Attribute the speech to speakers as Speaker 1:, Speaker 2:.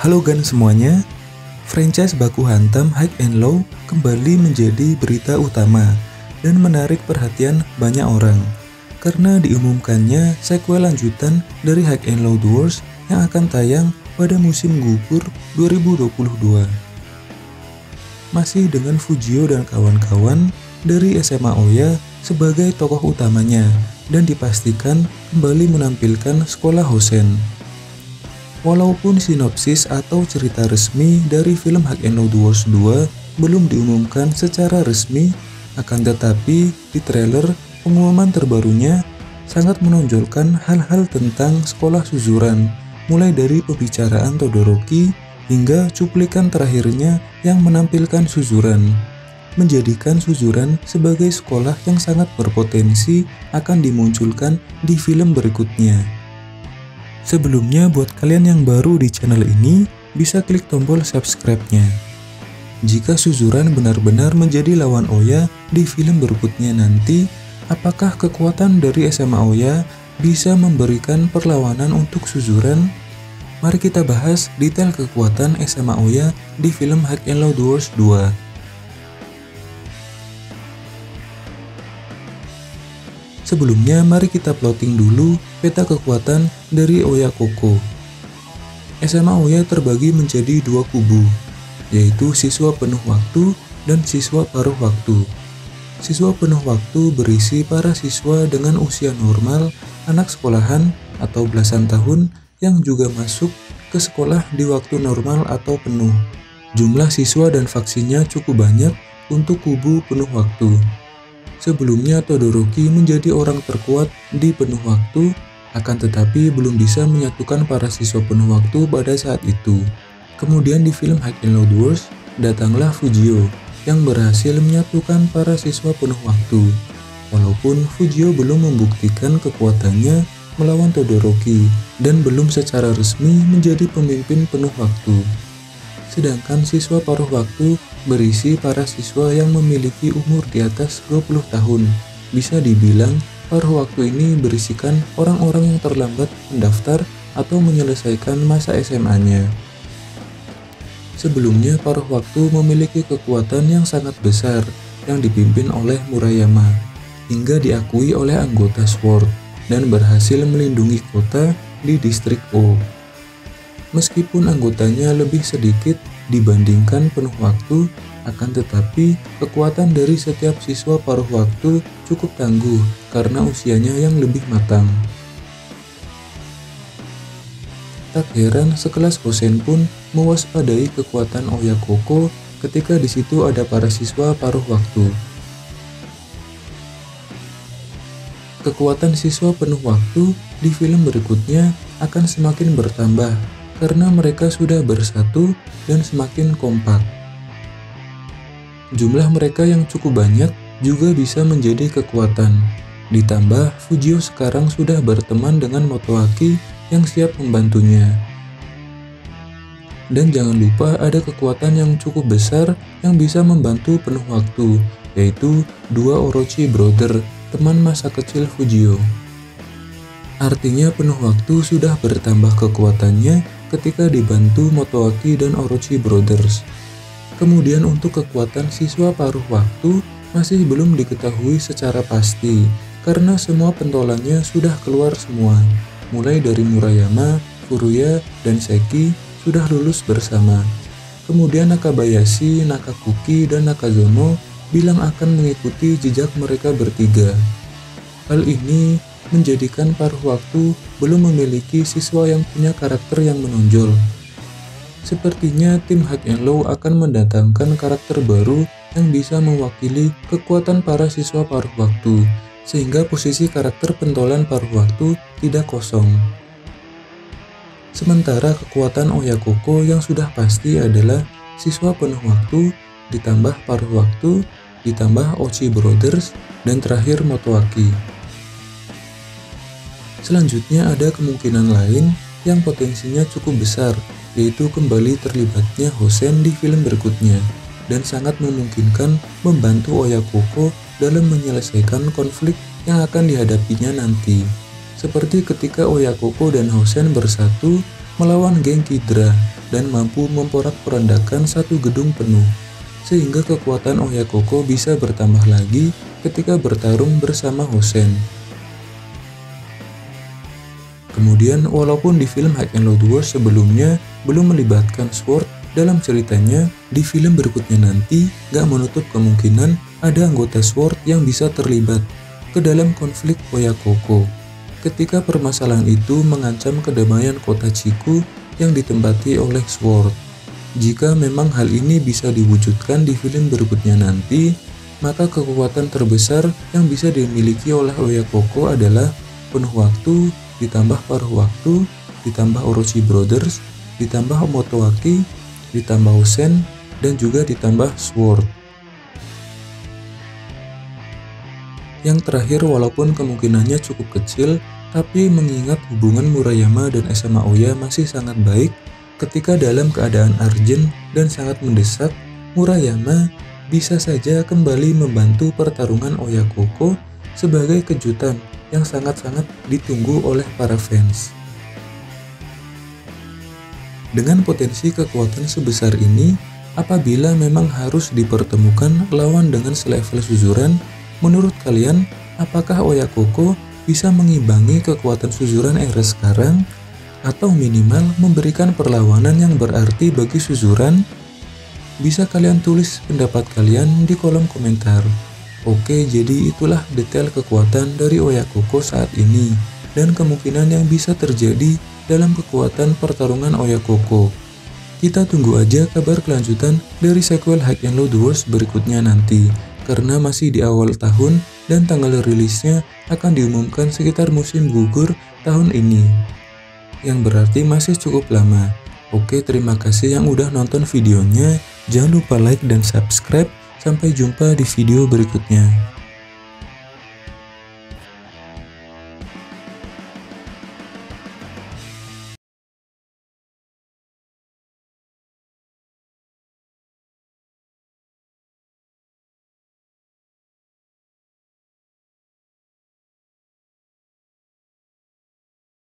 Speaker 1: Halo gan semuanya, franchise baku hantam High and Low kembali menjadi berita utama dan menarik perhatian banyak orang karena diumumkannya sequel lanjutan dari High and Low Duels yang akan tayang pada musim gugur 2022. Masih dengan Fujio dan kawan-kawan dari SMA Oya sebagai tokoh utamanya dan dipastikan kembali menampilkan sekolah Hosen. Walaupun sinopsis atau cerita resmi dari film High and Low Duels 2 belum diumumkan secara resmi, akan tetapi di trailer pengumuman terbarunya sangat menonjolkan hal-hal tentang sekolah Suzuran, mulai dari pembicaraan Todoroki hingga cuplikan terakhirnya yang menampilkan Suzuran, menjadikan Suzuran sebagai sekolah yang sangat berpotensi akan dimunculkan di film berikutnya. Sebelumnya, buat kalian yang baru di channel ini, bisa klik tombol subscribe-nya. Jika Suzuran benar-benar menjadi lawan Oya di film berikutnya nanti, apakah kekuatan dari SMA Oya bisa memberikan perlawanan untuk Suzuran? Mari kita bahas detail kekuatan SMA Oya di film High and Low Duels 2. Sebelumnya, mari kita plotting dulu peta kekuatan dari Oya Koko. SMA Oya terbagi menjadi dua kubu, yaitu siswa penuh waktu dan siswa paruh waktu. Siswa penuh waktu berisi para siswa dengan usia normal, anak sekolahan atau belasan tahun yang juga masuk ke sekolah di waktu normal atau penuh. Jumlah siswa dan vaksinnya cukup banyak untuk kubu penuh waktu. Sebelumnya Todoroki menjadi orang terkuat di penuh waktu, akan tetapi belum bisa menyatukan para siswa penuh waktu pada saat itu. Kemudian di film High and Low Duels, datanglah Fujio yang berhasil menyatukan para siswa penuh waktu. Walaupun Fujio belum membuktikan kekuatannya melawan Todoroki dan belum secara resmi menjadi pemimpin penuh waktu. Sedangkan siswa paruh waktu berisi para siswa yang memiliki umur di atas 20 tahun. Bisa dibilang paruh waktu ini berisikan orang-orang yang terlambat mendaftar atau menyelesaikan masa SMA-nya. Sebelumnya paruh waktu memiliki kekuatan yang sangat besar yang dipimpin oleh Murayama, hingga diakui oleh anggota SWORD dan berhasil melindungi kota di distrik O. Meskipun anggotanya lebih sedikit dibandingkan penuh waktu, akan tetapi kekuatan dari setiap siswa paruh waktu cukup tangguh karena usianya yang lebih matang. Tak heran sekelas Hosen pun mewaspadai kekuatan Oya Koko ketika di situ ada para siswa paruh waktu. Kekuatan siswa penuh waktu di film berikutnya akan semakin bertambah karena mereka sudah bersatu dan semakin kompak. Jumlah mereka yang cukup banyak juga bisa menjadi kekuatan. Ditambah Fujio sekarang sudah berteman dengan Motoaki yang siap membantunya. Dan jangan lupa ada kekuatan yang cukup besar yang bisa membantu penuh waktu, yaitu dua Orochi Brother, teman masa kecil Fujio. Artinya penuh waktu sudah bertambah kekuatannya ketika dibantu Motoaki dan Orochi Brothers. Kemudian untuk kekuatan siswa paruh waktu masih belum diketahui secara pasti karena semua pentolannya sudah keluar semua. Mulai dari Murayama, Furuya, dan Seki sudah lulus bersama. Kemudian Nakabayashi, Nakakuki, dan Nakazono bilang akan mengikuti jejak mereka bertiga. Hal ini menjadikan paruh waktu belum memiliki siswa yang punya karakter yang menonjol. Sepertinya tim High and Low akan mendatangkan karakter baru yang bisa mewakili kekuatan para siswa paruh waktu, sehingga posisi karakter pentolan paruh waktu tidak kosong. Sementara kekuatan Oya Koko yang sudah pasti adalah siswa penuh waktu, ditambah paruh waktu, ditambah Ochi Brothers, dan terakhir Motoaki. Selanjutnya ada kemungkinan lain yang potensinya cukup besar, yaitu kembali terlibatnya Hosen di film berikutnya, dan sangat memungkinkan membantu Oya Koko dalam menyelesaikan konflik yang akan dihadapinya nanti. Seperti ketika Oya Koko dan Hosen bersatu melawan geng Kidra dan mampu memporak-porandakan satu gedung penuh, sehingga kekuatan Oyakoco bisa bertambah lagi ketika bertarung bersama Hosen. Kemudian, walaupun di film High and Low Wars sebelumnya belum melibatkan Sword dalam ceritanya, di film berikutnya nanti gak menutup kemungkinan ada anggota Sword yang bisa terlibat ke dalam konflik Oyakoco ketika permasalahan itu mengancam kedamaian kota Chiku yang ditempati oleh Sword. Jika memang hal ini bisa diwujudkan di film berikutnya nanti, maka kekuatan terbesar yang bisa dimiliki oleh Oyakoco adalah penuh waktu, ditambah paruh waktu, ditambah Orochi Brothers, ditambah Motoaki, ditambah Hosen, dan juga ditambah Sword. Yang terakhir, walaupun kemungkinannya cukup kecil, tapi mengingat hubungan Murayama dan SMA Oya masih sangat baik, ketika dalam keadaan urgent dan sangat mendesak, Murayama bisa saja kembali membantu pertarungan Oyakoco sebagai kejutan yang sangat-sangat ditunggu oleh para fans. Dengan potensi kekuatan sebesar ini, apabila memang harus dipertemukan lawan dengan selevel Suzuran, menurut kalian, apakah Oyakoco bisa mengimbangi kekuatan Suzuran era sekarang? Atau minimal memberikan perlawanan yang berarti bagi Suzuran? Bisa kalian tulis pendapat kalian di kolom komentar. Oke, jadi itulah detail kekuatan dari Oyakoco saat ini, dan kemungkinan yang bisa terjadi dalam kekuatan pertarungan Oyakoco. Kita tunggu aja kabar kelanjutan dari sequel High and Low Wars berikutnya nanti, karena masih di awal tahun dan tanggal rilisnya akan diumumkan sekitar musim gugur tahun ini, yang berarti masih cukup lama. Oke, terima kasih yang udah nonton videonya, jangan lupa like dan subscribe, sampai jumpa di video berikutnya.